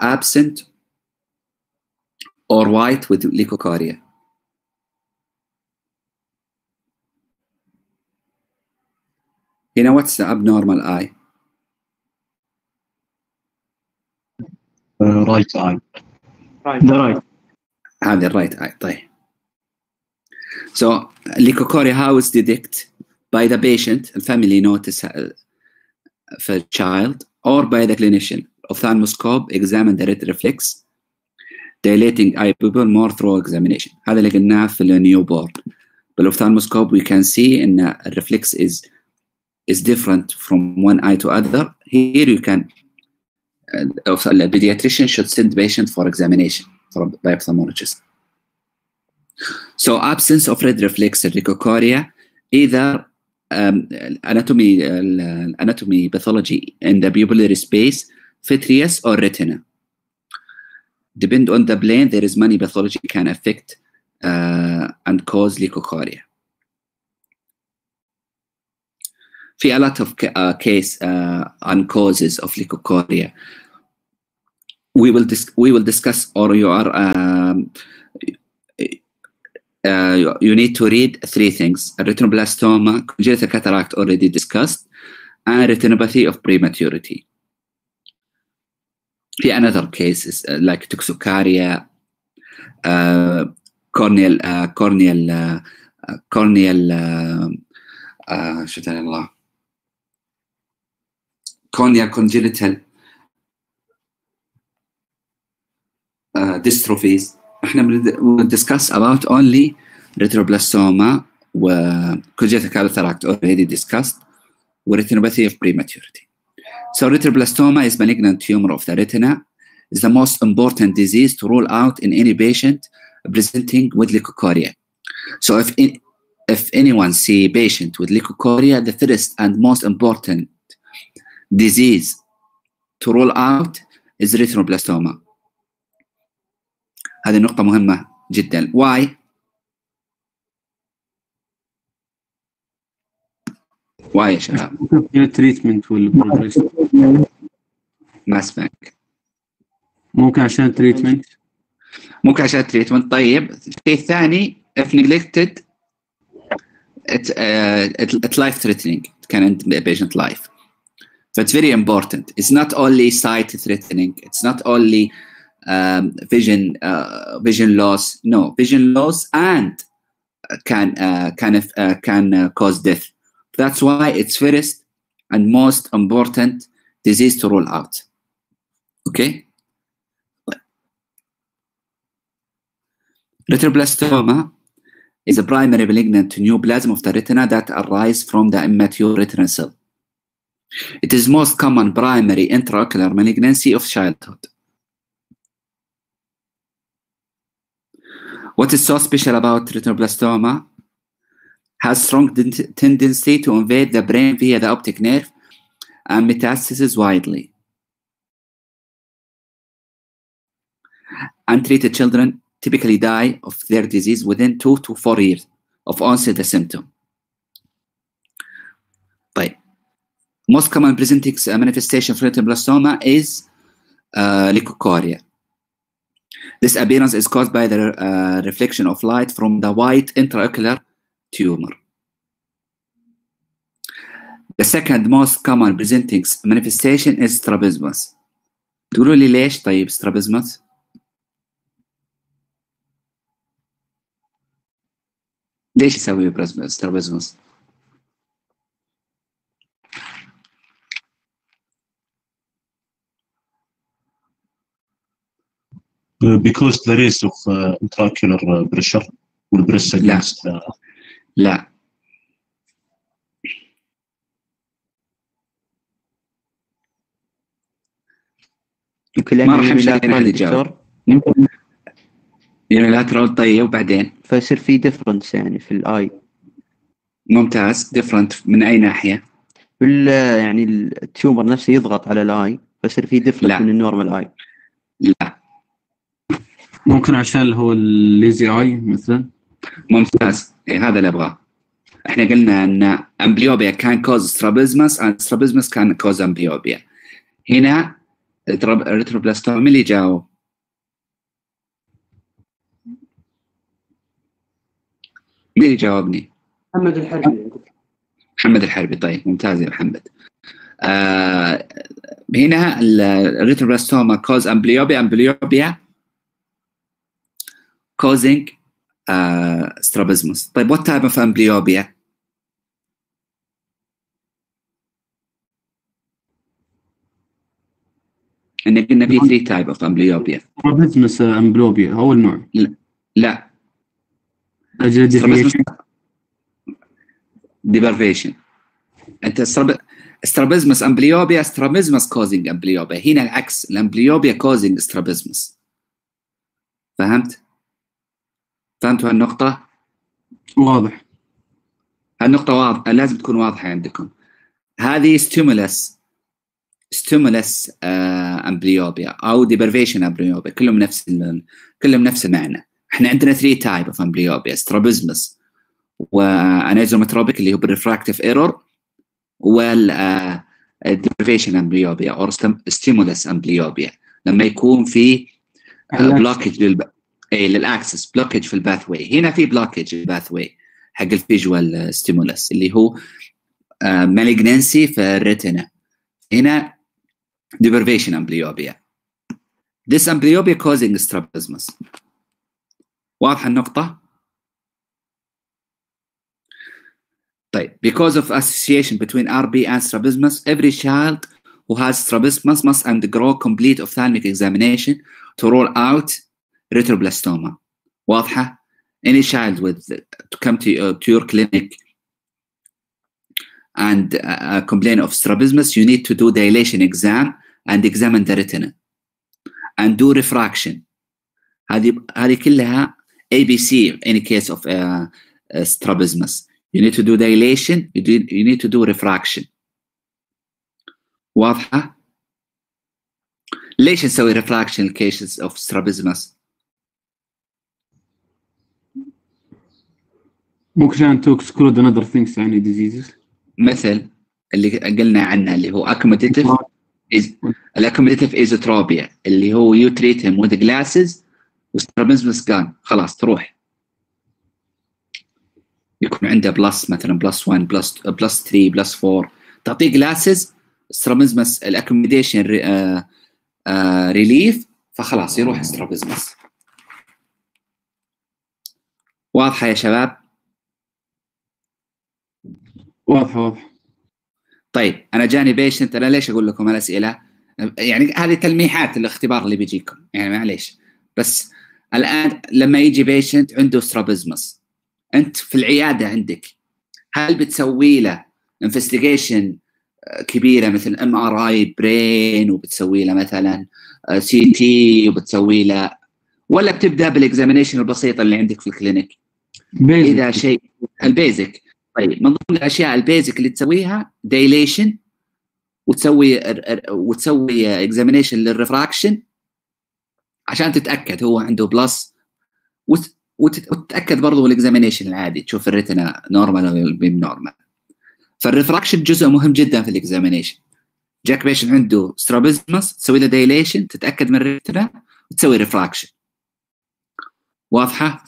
absent or white with leukokaria? You know what's the abnormal eye? Right eye. The right. هذا الرايت اي. طيب. So leukokaria how is detected? By the patient, family notice for child, or by the clinician. Ophthalmoscope examine the red reflex, dilating eye pupil more through examination. هذا اللي قلناه في النيوبورن. بالophthalmoscope we can see ان الرeflex is different from one eye to other. Here you can the pediatrician should send patient for examination by ophthalmologist. So absence of red reflex leukokaria, either anatomy pathology in the pupillary space, vitreous or retina. Depend on the plane, there is many pathology can affect and cause leukokaria. في a lot of case and causes of leukokaria. We will discuss, or you are you need to read three things: retinoblastoma, congenital cataract already discussed, and retinopathy of prematurity. في another cases like toxocaria, corneal corneal congenital dystrophies. احنا we'll discuss about only retinoblastoma و congenital cataract already discussed, و retinopathy of prematurity. So retinoblastoma is malignant tumor of the retina. Is the most important disease to rule out in any patient presenting with leukokaria. So if anyone see a patient with leukokaria, the first and most important disease to rule out is retinoblastoma. هذه نقطة مهمة جدا. Why? Why يا شباب؟ التريتمنت والبروجريس. ما اسمعك. ممكن عشان التريتمنت. ممكن عشان التريتمنت. طيب الشيء الثاني if neglected it's life threatening. It can end a patient life. So it's very important. It's not only sight threatening. It's not only vision loss. No, vision loss and can cause death. That's why it's first and most important disease to rule out. Okay. Retinoblastoma is a primary malignant neoplasm of the retina that arise from the immature retinal cell. It is most common primary intraocular malignancy of childhood. What is so special about retinoblastoma? Has strong tendency to invade the brain via the optic nerve and metastasis widely. Untreated children typically die of their disease within 2 to 4 years of onset the symptom. طيب. Most common presenting manifestation for retinoblastoma is leukokaria. This appearance is caused by the reflection of light from the white intraocular tumor. The second most common presenting manifestation is strabismus. تقولوا لي ليش طيب strabismus؟ ليش يسوي strabismus؟ Because the risk of intraocular pressure will press against. لا. ما راح امشي لين الجواب. يونيلاترال. طيب وبعدين؟ فيصير في ديفرنس يعني في الاي. ممتاز. ديفرنت من اي ناحيه؟ يعني التيومر نفسه يضغط على الاي فيصير في ديفرنس من النورمال اي. لا. ممكن عشان اللي هو الليزي اي مثلا. ممتاز. هذا اللي ابغاه. احنا قلنا ان امبليوبيا كان كوز سترابيزمس and strabismus كان كوز امبليوبيا. هنا ريتروبلاستوما. مين اللي جاوب؟ مين اللي جاوبني؟ محمد الحربي. محمد الحربي. طيب ممتاز يا محمد. هنا الريتروبلاستوما cause amblyopia causing strabismus. طيب what type of amblyopia؟ إن قلنا في 3 type of amblyopia. strabismus amblyopia أول نوع. لا. deprivation. أنت strabismus amblyopia strabismus causing amblyopia. هنا العكس، الامبليوبيا causing strabismus. فهمتوا هالنقطة؟ واضح. هالنقطة واضحة، لازم تكون واضحة عندكم. هذه stimulus امبليوبيا أو deprivation امبليوبيا، كلهم نفس المعنى. احنا عندنا 3 type of امبليوبيا: strabismus وانيزومتروبيك اللي هو بالريفراكتيف ايرور، وال deprivation امبليوبيا أو stimulus امبليوبيا لما يكون في بلوكج للاكسس، بلوكج في الباثوي. هنا في بلوكج الباثوي حق الفيجوال ستيمولس اللي هو مالجنسي في الريتنا. هنا deprivation amblyopia. This amblyopia causing strabismus. واضحة النقطة؟ طيب because of association between RB and strabismus, every child who has strabismus must undergo complete ophthalmic examination to rule out retinoblastoma. واضحة؟ Any child to come to your clinic and complain of strabismus, you need to do dilation exam and examine the retina and do refraction. هذه كلها ABC in any case of strabismus. You need to do dilation, you need to do refraction. واضحة؟ ليش نسوي refraction in cases of strabismus؟ ممكن to exclude another things يعني diseases مثل اللي قلنا عنها اللي هو accommodative isotropia اللي هو you treat him with glasses strabismus gone، خلاص تروح. يكون عنده بلس مثلا بلس 1 بلس 3 بلس 4، تعطيه جلاسز strabismus الاكوموديشن ريليف، فخلاص يروح strabismus. واضحة يا شباب؟ واضح. طيب أنا جاني بيشنت، أنا ليش أقول لكم الأسئلة؟ يعني هذه تلميحات الاختبار اللي بيجيكم، يعني معليش. بس الآن لما يجي بيشنت عنده strabismus، أنت في العيادة عندك هل بتسوي له انفستيجيشن كبيرة مثل MRI برين وبتسوي له مثلا CT وبتسوي له، ولا بتبدأ بالإكزامينيشن البسيطة اللي عندك في الكلينيك؟ إذا شيء البيزك. طيب من ضمن الأشياء البيزك اللي تسويها دايليشن، وتسوي إكزامينيشن للريفراكشن عشان تتأكد هو عنده بلس، وتتأكد برضو بالإكزامينيشن العادي تشوف الريتنا نورمال ولا بيم نورمال. فالريفراكشن جزء مهم جدا في الإكزامينيشن. جاك بيشن عنده سترابيزمس، تسوي له دايليشن، تتأكد من الريتنا وتسوي ريفراكشن. واضحة؟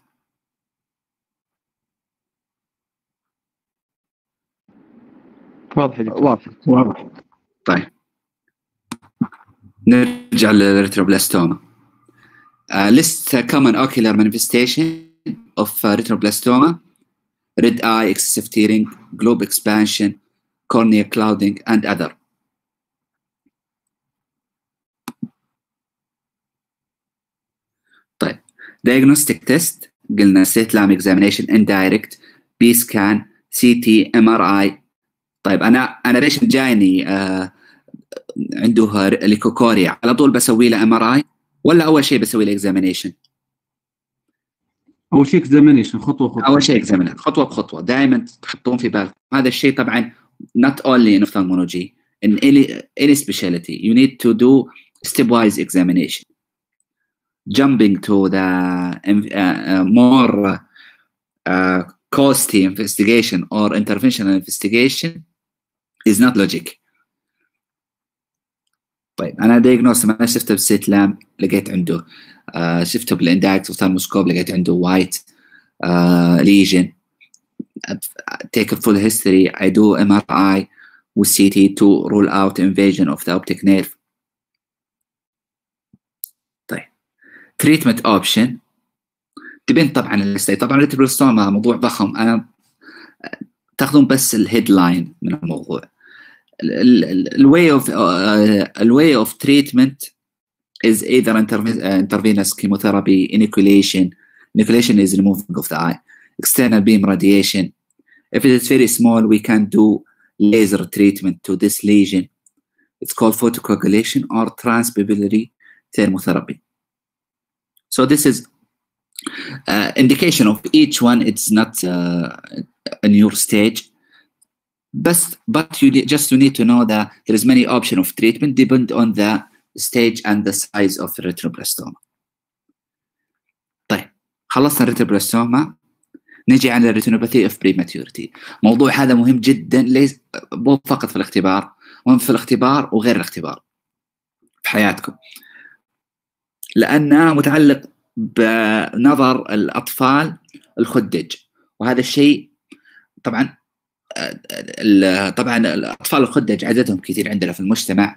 واضح. طيب نرجع للريتروبلاستوما. List common ocular manifestation of retinoblastoma: red eye, excessive tearing, globe expansion, cornea clouding, and other. طيب diagnostic test قلنا slit lamp examination, indirect, B scan, CT, MRI. طيب أنا ليش جايني عنده ليكوكوريا على طول بسوي له MRI ولا أول شيء بسوي له examination؟ أول شيء examination خطوة. أول شيء examination خطوة بخطوة، دائما تحطون في بالكم هذا الشيء. طبعا not only in ophthalmology, in any specialty you need to do stepwise examination. Jumping to the more costly investigation or interventional investigation is not logic. طيب انا دايجنوس ما شفته بسيت لام لقيت عنده شفته بالانداكس وثالموسكوب لقيت عنده وايت lesion. Take a full history. I do MRI with CT to rule out invasion of the optic nerve. طيب treatment option depend طبعا الستيج. طبعا الريتيبروستوما موضوع ضخم، انا تاخذون بس الهيدلاين من الموضوع. الواي اوف تريتمنت is either intravenous chemotherapy, inoculation. Inoculation is removing of the eye. External beam radiation. If it is very small, we can do laser treatment to this lesion. It's called photocoagulation or transpapillary thermotherapy. So this is indication of each one. It's not in your stage, but you need to know that there is many option of treatment depend on the stage and the size of the retinoblastoma. طيب خلصنا الريتينوبلاستوما، نجي على الريتينوباثي اوف بريماتيورتي. موضوع هذا مهم جدا، ليس مو فقط في الاختبار، مهم في الاختبار وغير الاختبار في حياتكم، لأنه متعلق بنظر الأطفال الخدج. وهذا الشيء طبعا الأطفال الخدج عددهم كثير عندنا في المجتمع،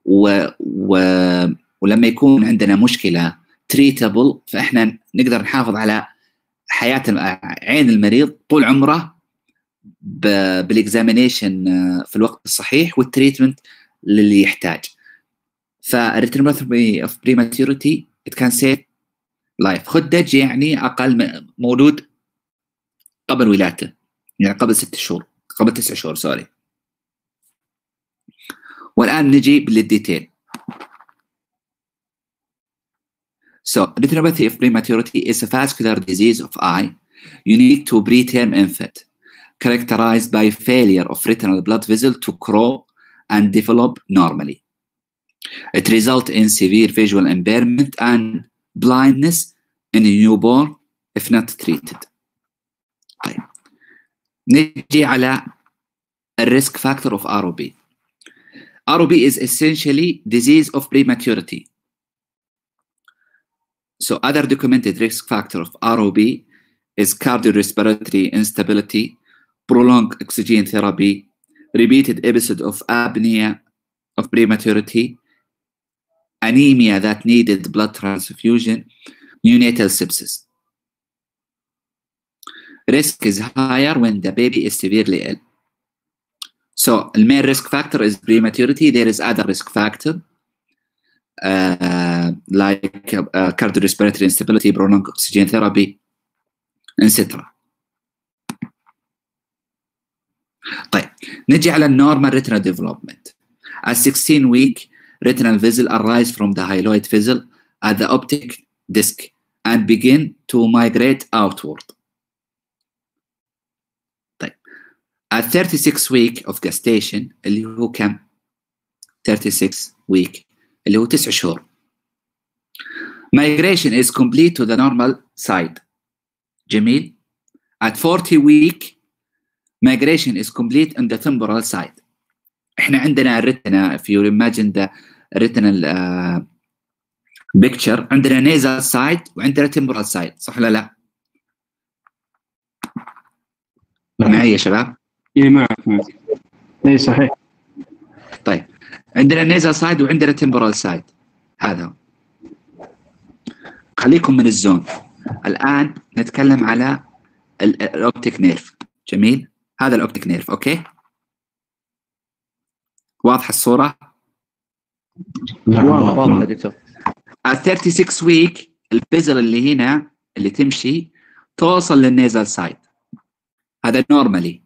ولما يكون عندنا مشكلة تريتابل فإحنا نقدر نحافظ على حياة عين المريض طول عمره بالاكزامينيشن في الوقت الصحيح والتريتمنت اللي يحتاج. فالريتينوباثي اوف بريماتيورتي it can save life. خدج يعني أقل مولود قبل ولادته، يعني قبل 6 شهور، قبل 9 شهور سوري. والآن نجي للديتيل. So, retinopathy of prematurity is a vascular disease of eye unique to preterm infant, characterized by failure of retinal blood vessel to grow and develop normally. It results in severe visual impairment and blindness in a newborn if not treated. طيب نجي على الريسك فاكتور of ROP. ROP is essentially disease of prematurity. So other documented risk factor of ROP is cardiorespiratory instability, prolonged oxygen therapy, repeated episode of apnea of prematurity, anemia that needed blood transfusion, neonatal sepsis. Risk is higher when the baby is severely ill. So the main risk factor is prematurity. There is other risk factor like cardiorespiratory instability, prolonged oxygen therapy, etc. طيب نجي على النورمال retinal development. At 16 week, retinal vessel arise from the hyaloid vessel at the optic disc and begin to migrate outward. طيب at 36 week of gestation اللي هو كم؟ 36 week اللي هو 9 شهور. Migration is complete to the normal side. جميل. At 40 week migration is complete on the temporal side. احنا عندنا الريتنا if you imagine the retinal picture عندنا nasal side وعندنا temporal side، صح ولا لا؟ معي يا شباب؟ اي معك. اي صحيح. طيب عندنا nasal side وعندنا temporal side. هذا خليكم من الزون. الآن نتكلم على الأوبتيك نيرف. جميل. هذا الأوبتيك نيرف. أوكي واضحة الصورة؟ واضحة دكتور. at 36 week الفيزل اللي هنا اللي تمشي توصل للنيزل سايد، هذا نورمالي.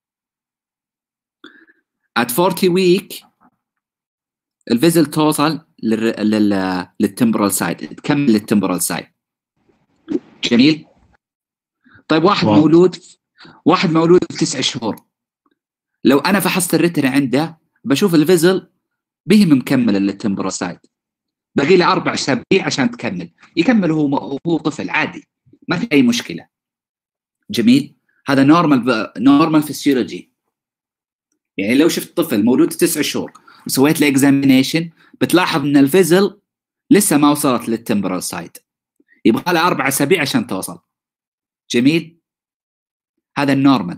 at 40 week الفيزل توصل للتمبرال سايد، تكمل للتمبرال سايد. جميل. طيب واحد مولود في 9 شهور، لو انا فحصت الريتنا عنده بشوف الفيزل به مكمل للتمبرال سايد، باقي له 4 أسابيع عشان يكمل هو طفل عادي، ما في اي مشكله. جميل. هذا نورمال فيسيولوجي. يعني لو شفت طفل مولود 9 شهور وسويت له اكزامينيشن، بتلاحظ ان الفيزل لسه ما وصلت للتمبرال سايد، يبغى لها 4 أسابيع عشان توصل. جميل، هذا النورمال.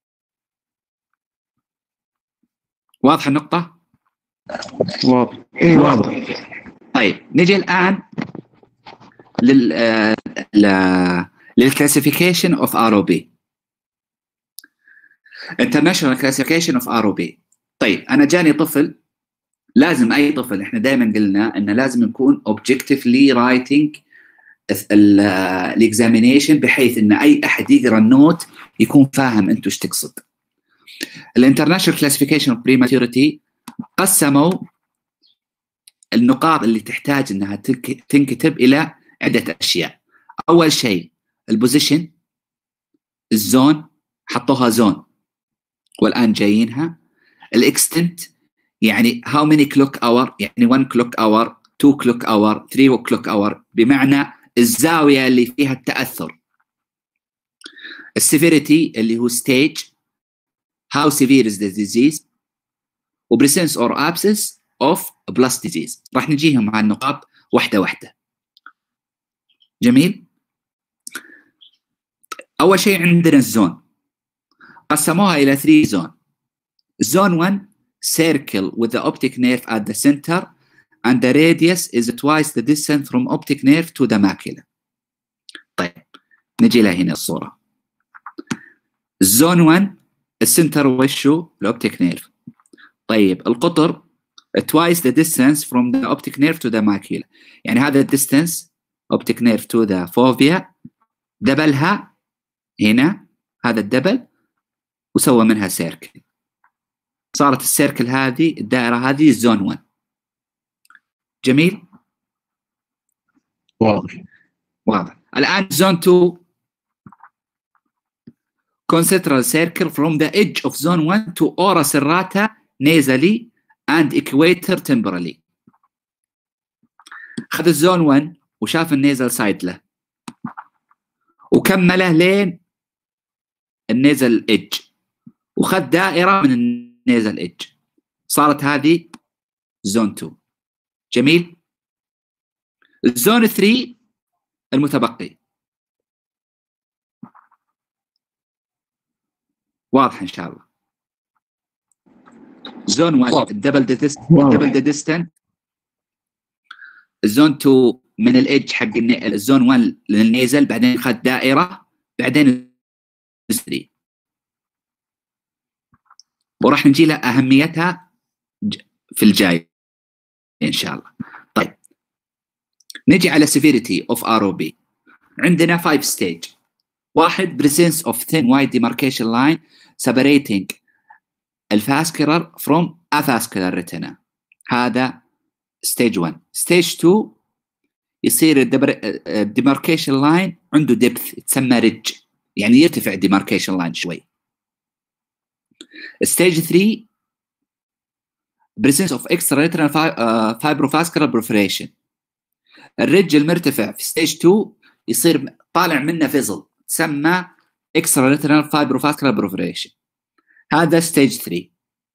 واضح النقطة؟ واضح. طيب نجي الآن للكلاسيفيكيشن اوف ROB، International Classification of ROB. طيب أنا جاني طفل، لازم أي طفل، إحنا دائما قلنا إنه لازم يكون objectively writing الاكزامينيشن بحيث إن أي أحد يقرأ النوت يكون فاهم أنتوا إيش تقصد. الانترناشونال كلاسيفيكيشن اوف بريماتوريتي قسموا النقاط اللي تحتاج انها تنكتب الى عده اشياء. اول شيء البوزيشن، الزون، حطوها زون والان جايينها. الاكستنت يعني هاو ماني كلوك اور، يعني 1 كلوك اور، 2 كلوك اور، 3 كلوك اور، بمعنى الزاويه اللي فيها التاثر. السيفيريتي اللي هو ستيج، how severe is the disease، و presence or absence of plus disease. راح نجيهم على النقاط واحدة واحدة. جميل. أول شيء عندنا الزون، قسموها إلى 3 زون. زون 1 circle with the optic nerve at the center and the radius is twice the distance from optic nerve to the macula. طيب نجي لهنا الصورة. زون 1 السنتر وشو؟ الأوبتيك نيرف. طيب القطر twice the distance from the optic nerve to the macula، يعني هذا distance optic nerve to the fovea دبلها هنا، هذا الدبل وسوى منها سيركل، صارت السيركل هذه الدائرة هذه زون 1. جميل، واضح. الآن زون 2 concentral circle from the edge of zone 1 to ora serrata nasally and equator temporally. خذ الزون 1 وشاف النيزل سايد له وكمله لين النيزل ايدج وخذ دائرة من النيزل ايدج، صارت هذه زون 2. جميل. الزون 3 المتبقي واضح ان شاء الله. زون 1 الدبل ديستنت، الزون 2 من الايدج حق الزون 1 للنيزل، بعدين خذ دائره، بعدين 3. وراح نجي لها اهميتها في الجاي ان شاء الله. طيب نجي على severity of ROB. عندنا 5 stage. 1 presence of thin white demarcation line separating الفاسكولار from avascular retina، هذا stage 1. stage 2 يصير الديماركيشن لاين عنده depth تسمى ريدج، يعني يرتفع الديماركيشن لاين شوي. stage 3 presence of extraretinal fibrovascular proliferation، الريدج المرتفع في stage 2 يصير طالع منه فيزل تسمى extraretinal fibrovascular proliferation، هذا stage 3.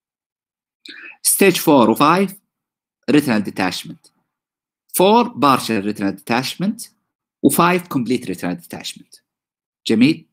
stage 4 و 5 retinal detachment، 4 partial retinal detachment و 5 complete retinal detachment. جميل.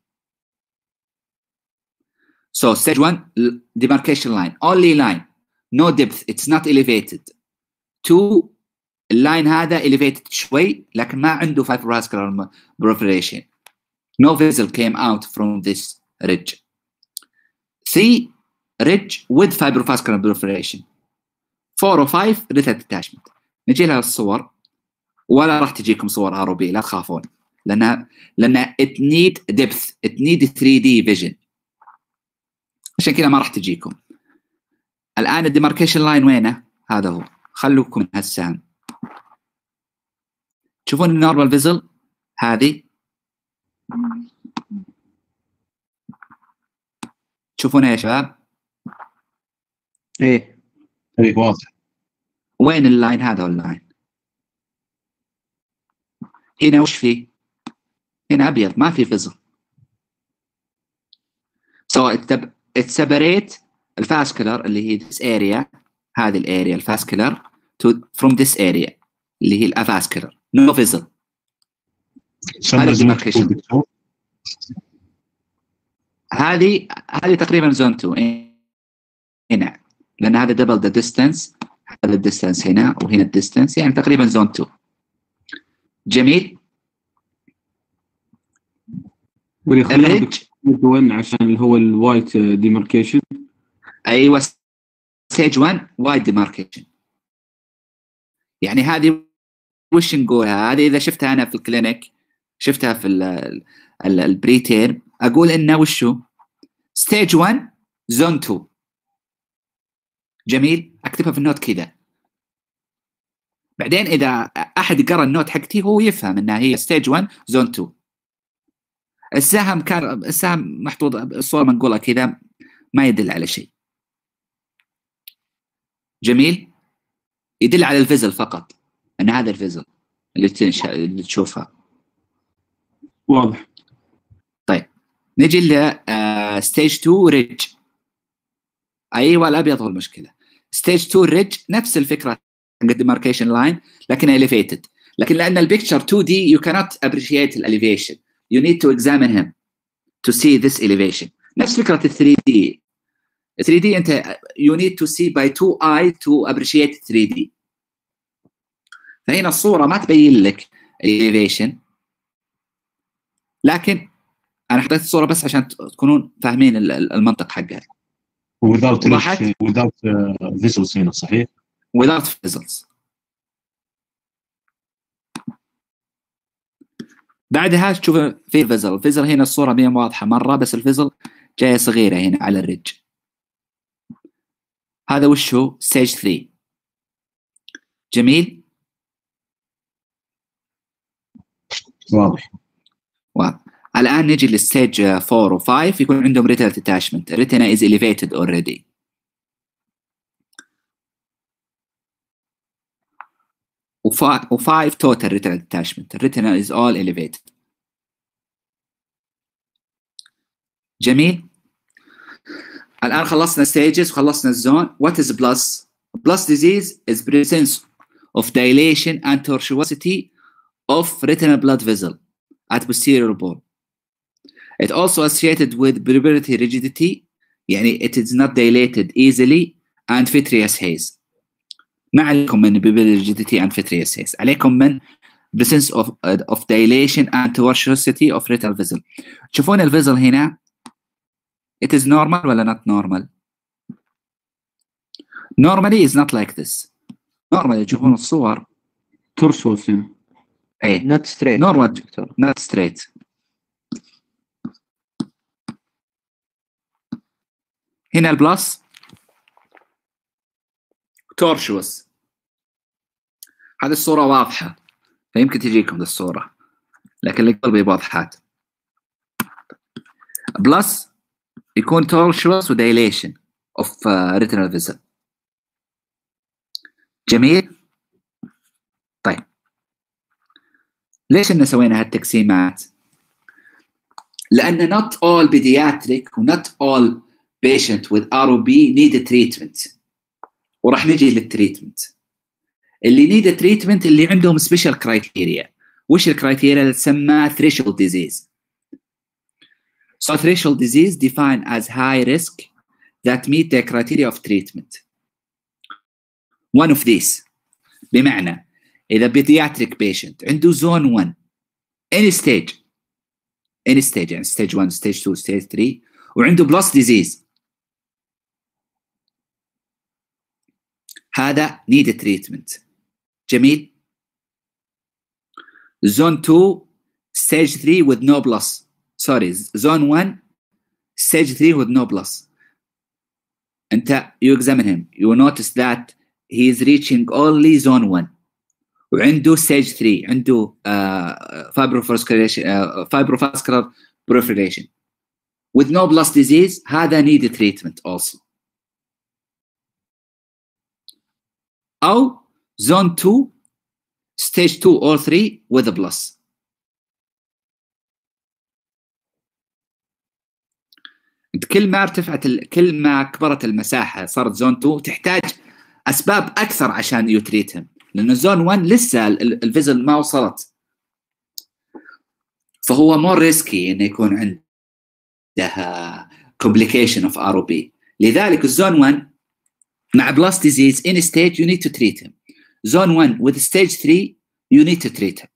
so stage 1 demarcation line only line no depth it's not elevated. 2 اللاين هذا elevated شوي لكن ما عنده fibrovascular proliferation، no vessel came out from this ridge. 3 ridge with fibrovascular proliferation. 4 و 5 retinal detachment. نجي لها الصور، ولا راح تجيكم صور ROB لا تخافون، لأن it need depth it need 3D vision، عشان كذا ما راح تجيكم. الآن الديماركيشن لاين وينه؟ هذا هو، خلوكم من هالسهم. تشوفون النورمال فيزل هذه، تشوفونها يا شباب؟ ايه واضح. وين اللاين؟ هذا هو اللاين. هنا وش فيه؟ هنا أبيض ما في فيزل. so it separate الفاسكولار اللي هي this area هذه الاريا الفاسكولار from this area اللي هي الافاسكولار no vessel. هذا demarcation. هذه تقريبا زون 2 هنا، لان هذا دبل ذا ديستانس، هذا الديستانس هنا وهنا الديستانس، يعني تقريبا زون 2. جميل. الريدج وين عشان اللي هو الوايت ديماركيشن. ايوه ستيج 1 وايت ديماركيشن. يعني هذه وش نقولها؟ هذه اذا شفتها انا في الكلينيك، شفتها في البريتير، اقول انه وشو ستيج 1 زون 2. جميل. اكتبها في النوت كذا، بعدين اذا احد قرأ النوت حقتي هو يفهم انها هي ستيج 1 زون 2. السهم محطوط الصورة منقولة كذا ما يدل على شيء. جميل. يدل على الفيزل فقط، ان هذا الفيزل اللي تشوفها. واضح. طيب نجي ل ستيج 2 ريدج. ايوه الابيض هو المشكله. ستيج 2 ريدج نفس الفكره حق الديماركيشن لاين لكن elevated، لكن لان البيكتشر 2 دي you cannot appreciate the elevation, you need to examine him to see this elevation. نفس فكره ال 3D. 3D انت you need to see by 2 eyes to appreciate 3D. فهنا الصوره ما تبين لك elevation، لكن انا حطيت الصوره بس عشان تكونون فاهمين المنطق حقها. without visuals هنا صحيح؟ without visuals. بعدها تشوف في الفيزل هنا الصورة مين واضحة مرة، بس الفيزل جاية صغيرة هنا على الريدج. هذا وش هو ستيج 3. جميل. واضح. الآن نجي للستيج 4 و 5 يكون عندهم retinal detachment. retina is elevated already. و 5 total retinal detachment. retina is all elevated. جميل. الآن خلصنا stages وخلصنا الزون. What is plus? Plus disease is presence of dilation and tortuosity of retinal blood vessel at posterior bone. It also associated with peripheral rigidity، يعني it is not dilated easily and vitreous haze. ما عليكم من peripheral rigidity and vitreous haze، عليكم من presence of dilation and tortuosity of retinal vessel. تشوفون الفيزل هنا it is normal ولا not normal؟ normally is not like this. normally تشوفون الصور ترسوس هنا. ايه not straight. normal not straight. هنا البلس تورشوس. هذه الصورة واضحة فيمكن تجيكم الصورة، لكن اللي قلبي واضحات. بلس يكون تورشوس ودايليشن اوف ريتينال فيزل. جميل. طيب ليش إن سوينا هالتقسيمات؟ لأن not all pediatric و not all patient with ROB need a treatment. وراح نجي للتريتمنت. اللي need a treatment اللي عندهم special criteria. وش الكرايتيريا اللي تسمى threshold disease؟ So threshold disease defined as high risk that meet the criteria of treatment. One of these. بمعنى إذا pediatric patient عنده zone 1 any stage يعني stage 1 stage 2 stage 3 وعنده plus disease، هذا need a treatment. جميل. zone 2 stage 3 with no plus. sorry zone 1 stage 3 with no plus. أنت you examine him, you notice that he is reaching only zone 1 وعنده stage 3 عنده fibrovascular proliferation with no plus disease، هذا need a treatment also. أو zone 2 stage 2 or 3 with a plus. كل ما ارتفعت كل ما كبرت المساحة صارت zone 2 تحتاج اسباب اكثر عشان يتريتهم، لانه زون 1 لسه الفيزل ما وصلت، فهو مور ريسكي انه يكون عندها complication of ROB. لذلك الزون 1 مع بلاس disease in stage you need to treat him. Zone 1 with stage 3 you need to treat him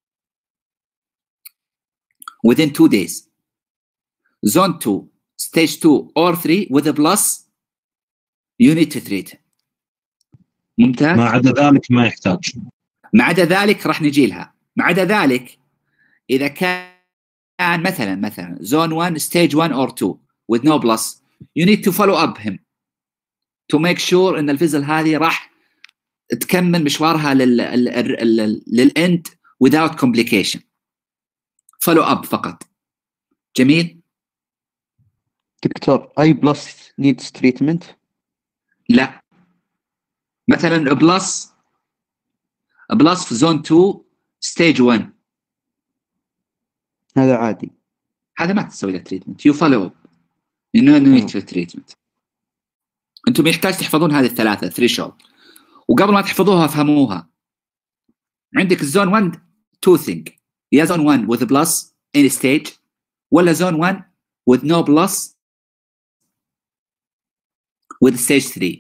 within 2 days. Zone 2 stage 2 or 3 with a plus you need to treat him. ممتاز. ما عدا ذلك ما يحتاج. ما عدا ذلك راح نجي لها. ما عدا ذلك إذا كان مثلا zone 1 stage 1 or 2 with no plus you need to follow up him to make sure إن الفيزل هذه راح تكمل مشوارها للإند without complication. follow up فقط. جميل. دكتور اي بلس needs treatment؟ لا، مثلا بلس في زون 2 ستيج 1 هذا عادي، هذا ما تسوي له تريتمنت. يو فولو اب انه نيد تريتمنت. انتم يحتاج تحفظون هذه الثلاثه ثريشولد، وقبل ما تحفظوها فهموها. عندك الزون 1 تو ثينج، يا زون 1 with plus in stage ولا زون 1 with no plus with stage 3.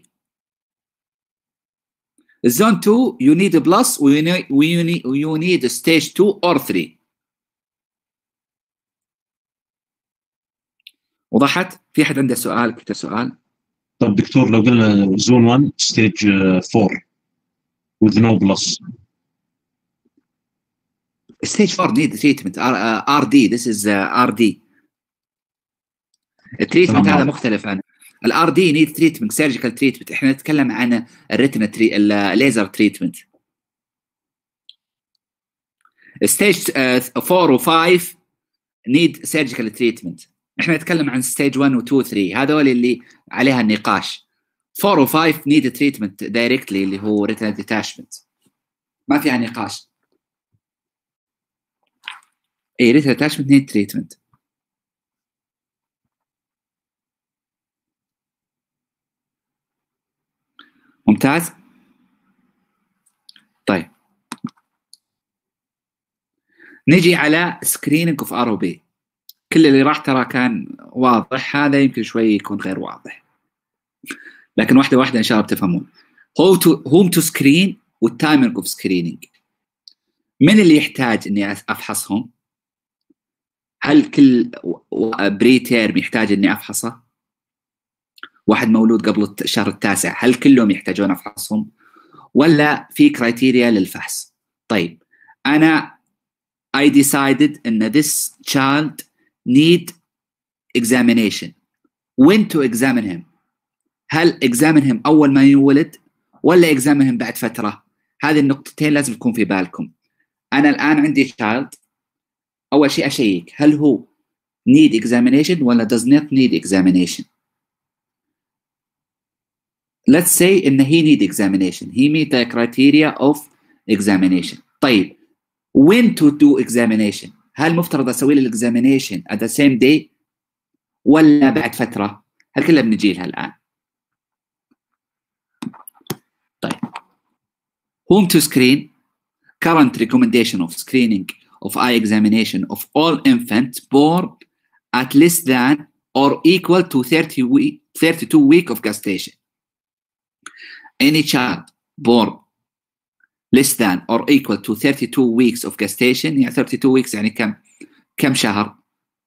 الزون 2 you need a plus you need a stage 2 or 3. وضحت؟ في أحد عنده سؤال؟ كنت سؤال. طب دكتور لو قلنا زون 1 ستيج 4 with no plus. Stage 4 need treatment RD. This is RD. التريتمنت هذا مختلف عن الار دي. نيد تريتمنت سيرجيكال تريتمنت. احنا نتكلم عن الريتنا الليزر تريتمنت. ستيج 4 و5 نيد سيرجيكال تريتمنت. احنا نتكلم عن ستيج 1 و2 و3 هذول اللي عليها النقاش. 4 و5 نيد تريتمنت دايركتلي اللي هو ريتنا ديتاشمنت، ما فيها نقاش. اي ريتنا ديتاشمنت نيد تريتمنت. ممتاز. طيب نجي على سكرينينج اوف ار او بي. كل اللي راح ترى كان واضح، هذا يمكن شوي يكون غير واضح، لكن واحده واحده ان شاء الله بتفهمون. whom to screen والتايمينج اوف سكرينينج. من اللي يحتاج اني افحصهم؟ هل كل بري تيرم يحتاج اني افحصه؟ واحد مولود قبل الشهر التاسع هل كلهم يحتاجون افحصهم ولا في كرايتيريا للفحص؟ طيب انا I decided ان this child need examination. when to examine him؟ هل examine him اول ما يولد ولا examine him بعد فترة؟ هذه النقطتين لازم تكون في بالكم. انا الان عندي child، اول شيء اشيك هل هو need examination ولا does not need examination. Let's say إن he need examination. He meet the criteria of examination. طيب when to do examination؟ هل مفترض أسوي له examination at the same day ولا بعد فترة؟ هل كلها بنجي لها الآن. طيب whom to screen؟ current recommendation of screening of eye examination of all infants born at less than or equal to 32 week of gestation. Any child born less than or equal to 32 weeks of gestation. يعني 32 weeks يعني كم شهر؟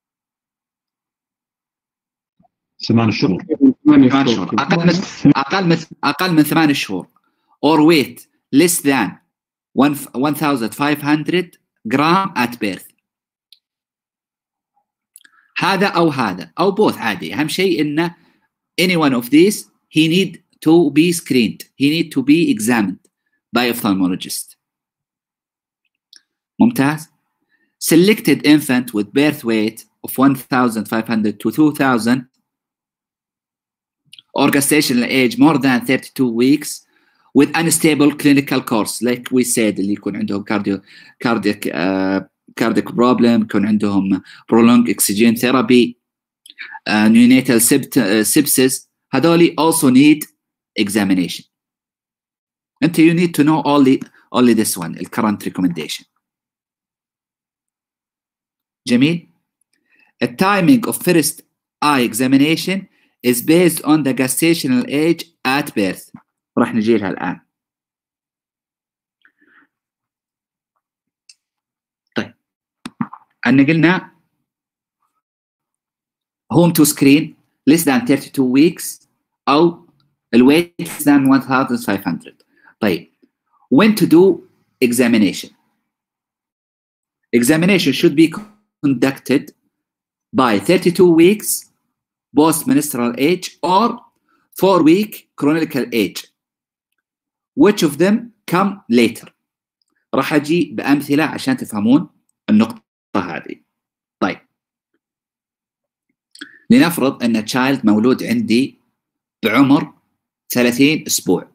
8 شهور. 8 شهور. أقل من 8 شهور. or weight less than 1500 gram at birth. هذا أو هذا أو both عادي. أهم شيء إنه any one of these he need to be screened. He need to be examined by ophthalmologist. ممتاز. Selected infant with birth weight of 1500 to 2000 or gestational age more than 32 weeks with unstable clinical course like we said اللي يكون عندهم cardiac problem، يكون عندهم prolonged oxygen therapy، neonatal sepsis، هذولي also need examination. انت you need to know only this one the current recommendation. جميل. The timing of first eye examination is based on the gestational age at birth. راح نجي لها الآن. طيب أنا قلنا whom to screen less than 32 weeks أو الweight less than 1500. طيب when to do examination. Examination should be conducted by 32 weeks post-menstrual age or 4-week chronological age. Which of them come later? راح أجي بأمثلة عشان تفهمون النقطة هذه. طيب لنفرض أن child مولود عندي بعمر 30 أسبوع.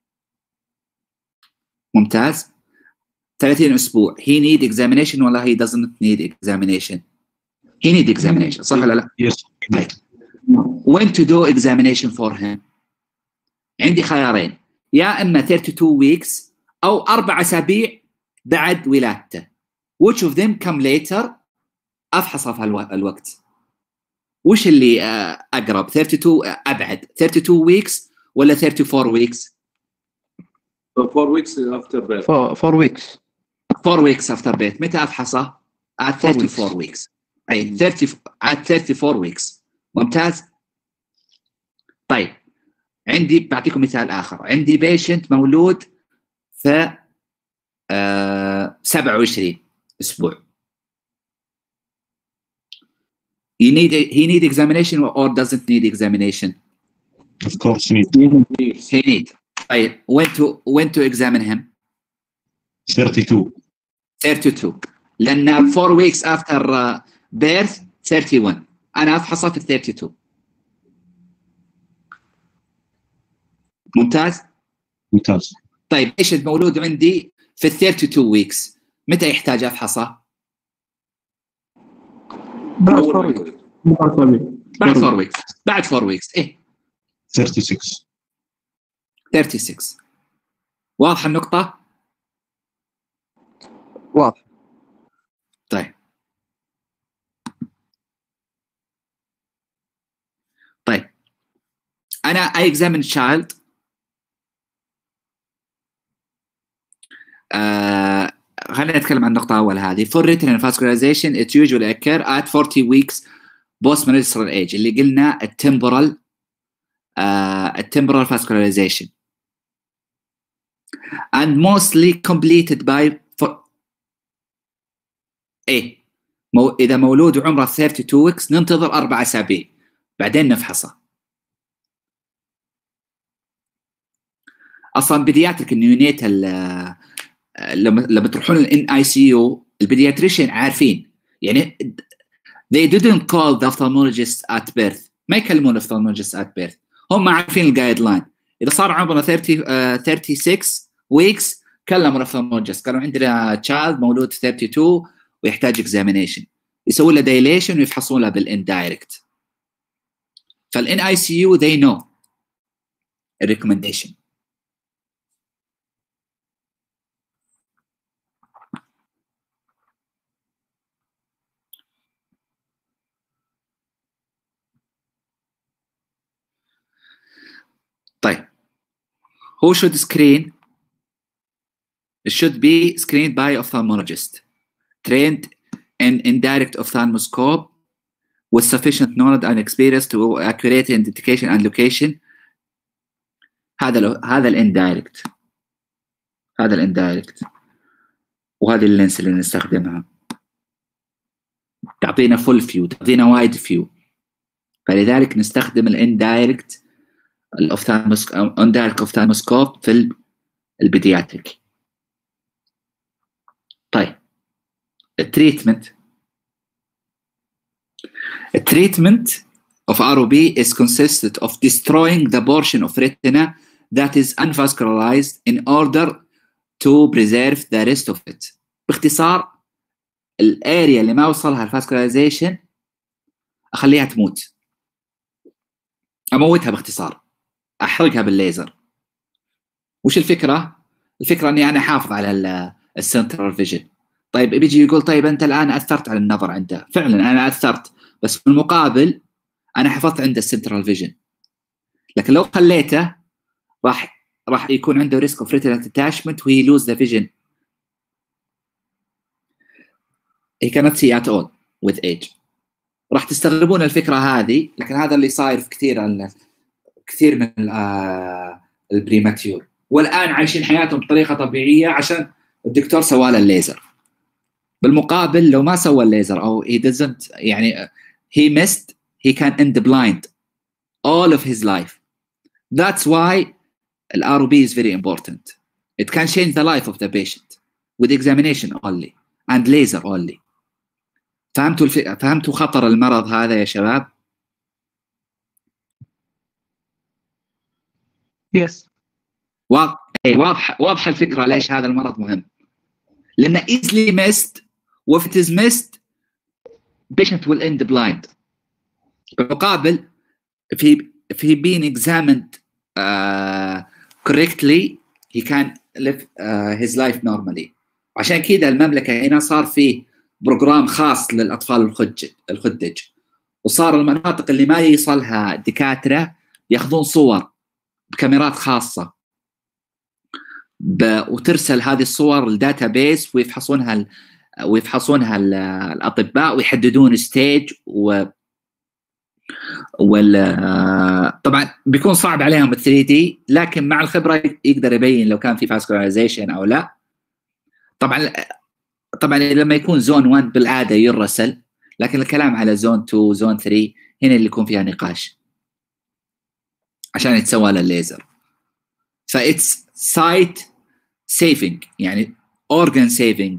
ممتاز. 30 أسبوع. He need examination ولا he doesn't need examination? He need examination. صح ولا لا؟ Yes. طيب. When to do examination for him? عندي خيارين، يا إما 32 weeks أو 4 أسابيع بعد ولادته. Which of them come later؟ أفحصه في الوقت. وش اللي أقرب؟ 32 أبعد 32 weeks ولا 34 weeks؟ 4 weeks after birth. 4 weeks. 4 weeks after birth. متى أفحصه؟ at 34 weeks. أي 30 at 34 weeks. ممتاز. طيب عندي بعطيكم مثال آخر. عندي patient مولود في 27 أسبوع. he need examination or doesn't need examination? Of course need. He need. طيب when to examine him? 32. 32 لأن 4 weeks after birth 31. أنا أفحصه في 32. ممتاز. ممتاز. طيب ايش المولود عندي في 32 weeks متى يحتاج أفحصه؟ بعد 4 weeks. بعد 4 weeks. بعد 4 weeks إيه 36. 36. واضحة النقطة؟ واضح. طيب أنا I examine child خلينا نتكلم عن النقطة أول هذه. For retinal vascularization it usually occur at 40 weeks post-menstrual age اللي قلنا الtemporal vascularization and mostly completed by إيه إذا مولود عمره 32 weeks ننتظر 4 أسابيع بعدين نفحصه. أصلا بيدياتريك النيونيتال لما تروحون ال NICU البيدياتريشن عارفين يعني they didn't call the ophthalmologist at birth. ما يكلمون ophthalmologist at birth. هم عارفين الجايد لاين. إذا صار عمره 36 weeks كلموا الophthalmologist قالوا عندنا child مولود 32 ويحتاج examination. يسوي له dilation ويفحصون له بالindirect. فال NICU they know a recommendation. طيب who should screen? It should be screened by ophthalmologist trained in indirect ophthalmoscope with sufficient knowledge and experience to accurate identification and location. هذا الاندايركت. هذا الاندايركت وهذه اللينس اللي نستخدمها تعطينا فول فيو تعطينا وايد فيو فلذلك نستخدم الاندايركت الاندايركت اوفتالموسكوب في البيدياتريك. طيب التريتمنت of ROB is consisted of destroying the portion of retina that is unvascularized in order to preserve the rest of it. باختصار الاريا اللي ما وصلها الفاسكولاريزيشن اخليها تموت، اموتها باختصار، احرقها بالليزر. وش الفكره؟ الفكره اني انا احافظ على السنترال فيجن. طيب بيجي يقول طيب انت الان اثرت على النظر عنده. فعلا انا اثرت، بس في المقابل انا حفظت عنده السنترال فيجن. لكن لو خليته راح يكون عنده ريسك اوف ريتينال ديتاشمنت وهي لوز ذا فيجن. he cannot see at all with age. راح تستغربون الفكره هذه، لكن هذا اللي صاير في كثير من البريماتيور، والان عايشين حياتهم بطريقه طبيعيه عشان الدكتور سوى له الليزر. بالمقابل لو ما سوى الليزر او he doesn't يعني he missed, he can end blind all of his life. That's why the ROB is very important. It can change the life of the patient with examination only and laser only. فهمتوا خطر المرض هذا يا شباب؟ يس. واضحة الفكرة ليش هذا المرض مهم؟ لأنه easily missed, و if it is missed patient will end blind. بالمقابل if he being examined correctly he can live his life normally. عشان كده المملكة هنا صار فيه بروجرام خاص للأطفال الخدج، وصار المناطق اللي ما يصلها دكاترة ياخذون صور بكاميرات خاصة وترسل هذه الصور للداتابيس ويفحصونها الأطباء ويحددون ستيج طبعا بيكون صعب عليهم ال 3D، لكن مع الخبرة يقدر يبين لو كان في فاسكولاريزيشن أو لا. طبعا لما يكون زون 1 بالعادة يرسل، لكن الكلام على زون 2 زون 3 هنا اللي يكون فيها نقاش عشان يتسوى للليزر. فإتس سايت سيفنج، يعني organ saving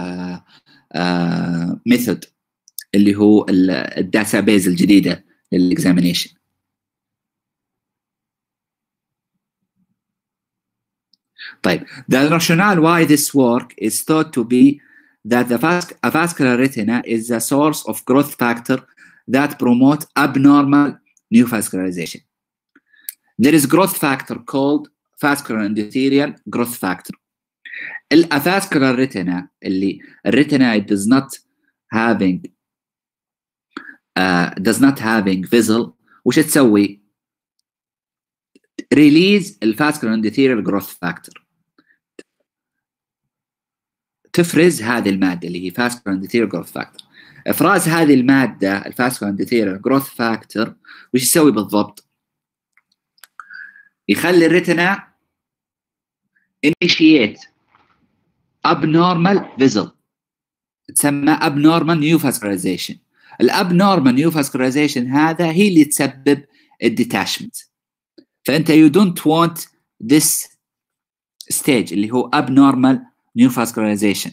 method اللي هو الداتابيز الجديدة للإكزامينيشن. طيب the rationale why this work is thought to be that a vascular retina is the source of growth factor that promote abnormal neovascularization. There is growth factor called vascular endothelial growth factor. الavascular retina اللي الretina does not having vessel وش تسوي؟ release vascular endothelial growth factor، تفرز هذه المادة اللي هي vascular endothelial growth factor. إفراز هذه المادة vascular endothelial growth factor وش يسوي بالضبط؟ يخلي الريتنا initiate abnormal vessel تسمى abnormal neovascularization. الabnormal neovascularization هذا هي اللي تسبب الديتاشمنت. فأنت you don't want this stage اللي هو abnormal neovascularization.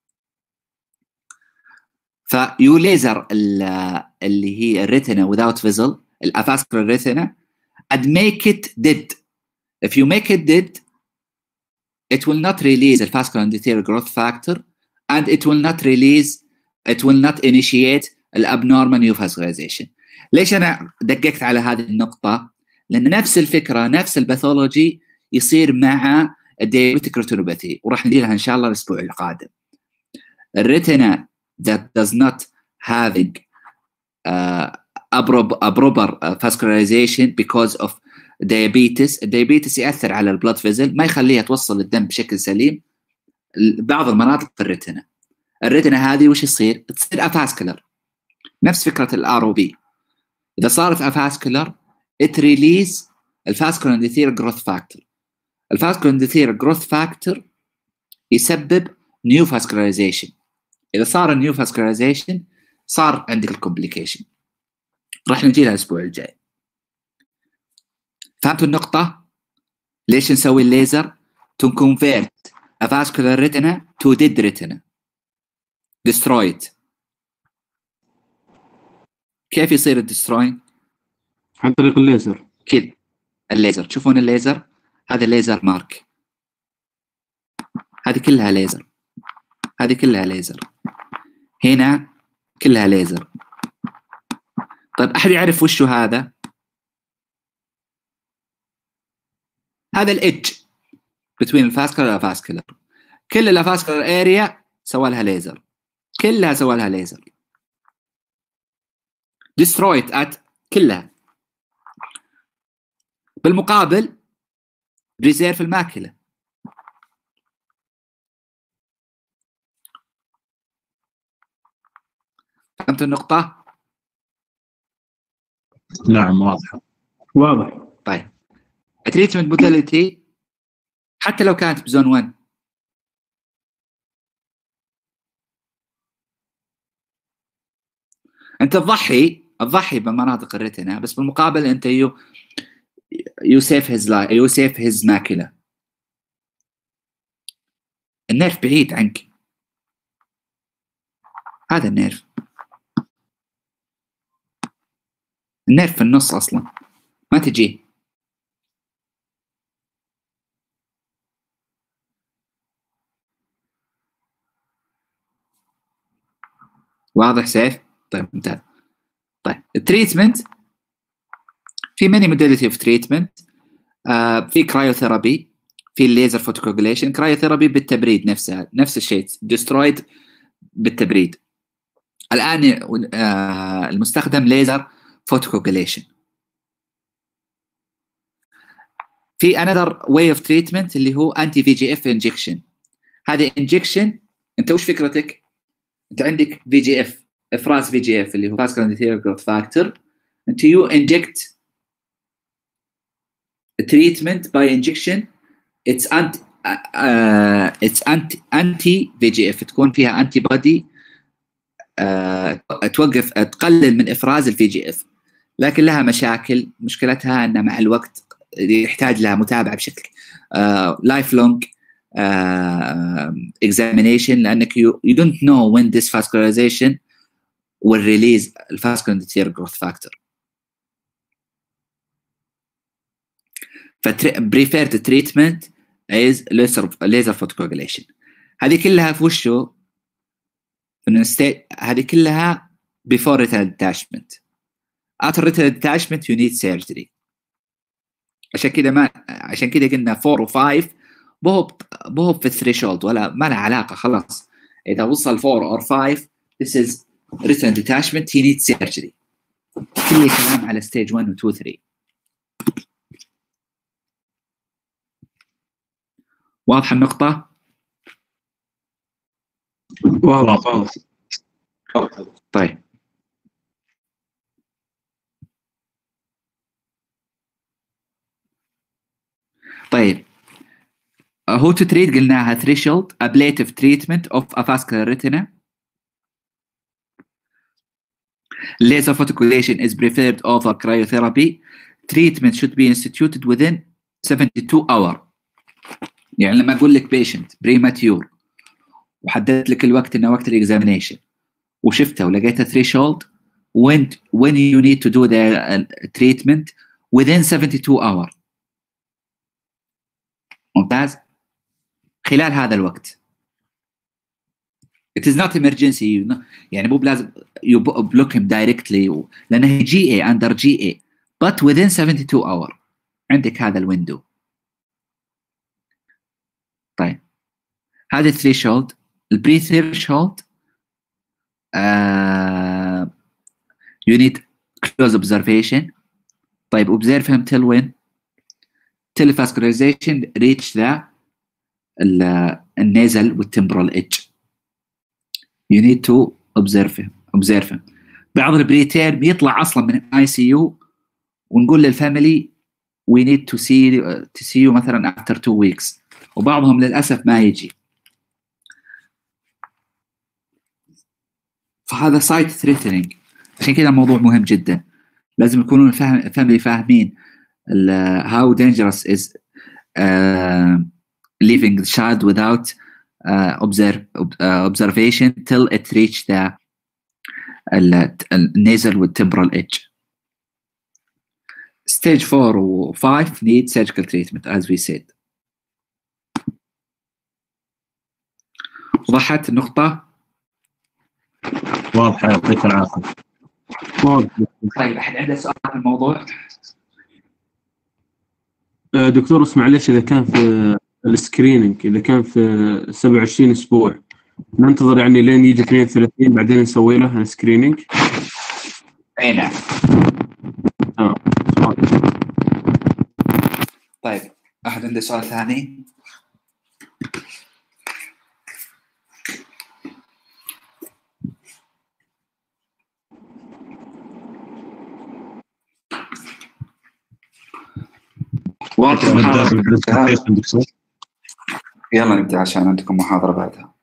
فيو ليزر اللي هي الريتنا without vessel الavascular retina and make it dead. If you make it dead, it will not release the vascular endothelial growth factor and it will not initiate الابنورمال neovascularization. ليش أنا دققت على هذه النقطة؟ لأن نفس الفكرة نفس الباثولوجي يصير مع الديابيتيك ريتينوباثي، وراح نديرها إن شاء الله الأسبوع القادم. الريتنا that does not having a proper vascularization because of diabetes. الديابيتس يأثر على البلاد فيزل، ما يخليها توصل الدم بشكل سليم بعض المناطق في الريتنا. الريتنا هذه وش يصير؟ تصير أفاسكولر، نفس فكرة الROB. إذا صارت أفاسكولر it release الفاسكولار endothelial growth factor. الفاسكولار endothelial growth factor يسبب neovascularization. إذا صار النيوفاسكولاريزيشن صار عندك الكومبليكيشن. راح نجي لها الأسبوع الجاي. فهمتوا النقطة؟ ليش نسوي الليزر؟ to convert a vascular retina to dead retina. destroy it. كيف يصير الدستروين؟ عن طريق الليزر. كذا الليزر، تشوفون الليزر؟ هذا الليزر مارك، هذه كلها ليزر، هذه كلها ليزر، هنا كلها ليزر. طيب أحد يعرف وشو هذا؟ هذا الإدج، between الفاسكولار والافاسكولار. كل الافاسكولار اريا سوى لها ليزر، كلها سوى لها ليزر destroyed at كلها. بالمقابل بريزيرف الماكلة. فهمت النقطة؟ نعم واضحة. واضح. طيب التريتمنت موداليتي حتى لو كانت بزون 1 انت تضحي بمناطق الريتنا، بس بالمقابل انت you save his life، you save his macula. النيرف بعيد عنك، هذا النيرف في النص اصلا ما تجيه. واضح سيف؟ طيب ممتاز. طيب التريتمنت في many modality of treatment. في كرايوثيرابي، في الليزر فوتوكوغليشن. كرايوثيرابي بالتبريد نفسها، نفس الشيء destroyed بالتبريد. الآن المستخدم ليزر فوتوكوغليشن. في another way of treatment اللي هو anti VEGF injection. هذه injection انت وش فكرتك؟ انت عندك VEGF، افراز VEGF اللي هو vascular endothelial growth factor. انت you inject treatment by injection. it's anti VEGF، تكون فيها antibody توقف تقلل من افراز الفي جي اف، لكن لها مشاكل. مشكلتها ان مع الوقت يحتاج لها متابعه بشكل لايف لونج examination، لانك you don't know when this vascularization will release vascular endothelial growth factor. preferred treatment is laser photocoagulation. هذه كلها في وشه هذه كلها before retinal detachment. after retinal detachment you need surgery. عشان كده قلنا 4 و5 بهو في الثريشولد، ولا ما له علاقه خلاص. اذا وصل 4 or 5 this is retinal detachment he needs surgery. كل كلام على stage 1 و 2 و 3. واضحه النقطه؟ واضح. طيب هو تو تريد قلناها threshold ablative treatment of avascular retina. Laser photocoagulation is preferred over cryotherapy. Treatment should be instituted within 72 hours. يعني لما أقول لك patient premature وحددت لك الوقت إنه وقت الإكزامينيشن وشفته ولقيته threshold, when you need to do the treatment within 72 hours. ممتاز. خلال هذا الوقت. It is not emergency. يعني مو بلازم you block him directly لأنه GA under GA, but within 72 hours عندك هذا الويندو. طيب هذا threshold. البري threshold you need close observation. طيب observe him till when? till vascularization reach the النازل والtemporal edge. you need to observe him. بعض البريتيرم يطلع اصلا من ICU ونقول للفاميلي we need to see you مثلا after 2 weeks، وبعضهم للاسف ما يجي. فهذا site threatening. عشان كذا الموضوع مهم جدا. لازم يكونون الفاميلي فاهمين how dangerous is leaving the child without observation till it reach the nasal with temporal edge. Stage 4 و 5 need surgical treatment as we said. وضحت النقطة؟ واضحة، يعطيك العافية. طيب احنا عندنا سؤال عن الموضوع. دكتور اسمع، معلش اذا كان في السكرينينج إذا كان في 27 أسبوع ننتظر يعني لين يجي 32 بعدين نسوي له سكرينينج؟ اي نعم. تمام. طيب أحد عنده سؤال ثاني؟ واضح. يلا نبدأ عشان عندكم محاضرة بعدها.